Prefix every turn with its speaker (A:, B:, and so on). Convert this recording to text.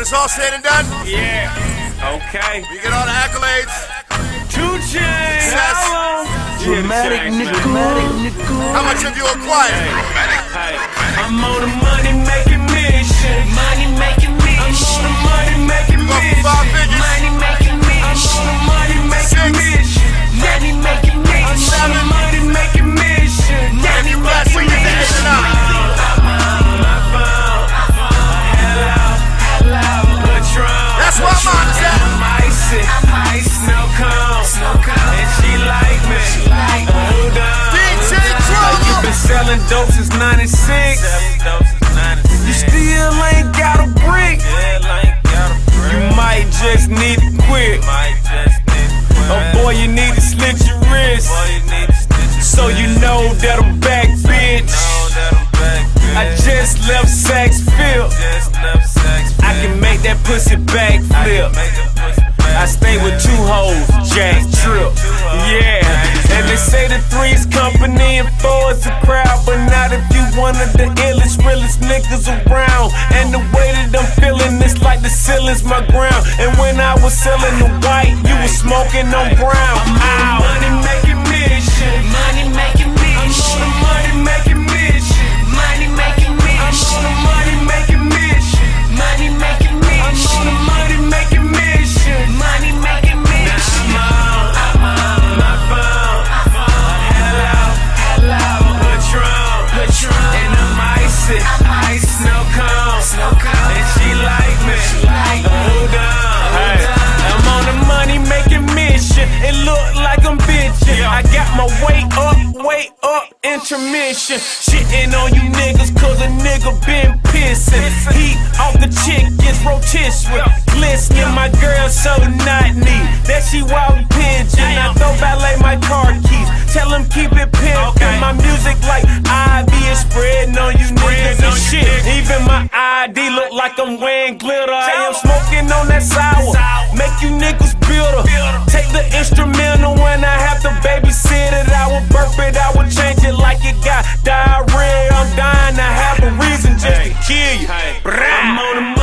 A: When it's all said and done,
B: Yeah. Okay.
A: we get all the accolades.
B: 2 Chainz.
A: Success.
C: Dramatic nickel.
A: How much have you acquired?
B: Hey, I'm on a money making mission.
D: Money making me.
B: I'm on a money making
A: You go for
B: mission.
A: 5 figures?
D: Money making me.
B: I'm on a money making
A: 6.
B: mission.
D: Money making me.
B: I'm on a money making mission.
A: If you blessed, we get the economic. That's where I'm on is at.
B: I'm icy, snow cone, and she like me. Hold on.
A: DJ
B: You
A: Trouble.
B: been selling dope since '96. You still ain't got a brick. You might just need to quit. Oh boy, you need to slit your wrist, so you know that I'm back, bitch. I just left Saxville. I can make that pussy backflip. I stay with 2 hoes, Jack Trip. Yeah, and they say the 3 is company and 4 is a crowd, but not if you one of the illest, realest niggas around. And the way that I'm feeling, it's like the ceiling's my ground. And when I was selling the white, you was smoking on brown. I'm money making mission.
D: Money making me.
B: I'm on a money making mission.
D: Money making me.
B: I'm on a money making mission.
D: Money making me.
B: I'm on a money making mission.
D: Money making me.
B: I'm on my phone. Hello, Patron, and I'm icy, snow cone, and she like me. Hold on, hey, I'm on a money making mission. It look like I'm bitching. I got my weight up, intermission. Shitting on you niggas 'cause a nigga been pissing. Heat off the chick gets rotisserie. Glistening, my girl so not neat that she walk pigeon. I throw ballet my car keys. Tell them keep it pimpin'. My music like IV is spreading on you niggas and shit. Even my ID look like I'm wearing glitter. I am smoking on that sour. Make you niggas bitter. Take the instrumental when I have to babysit it. I will burp it, I will change it like it got diarrhea. I'm dying to have a reason just to kill you. I'm on the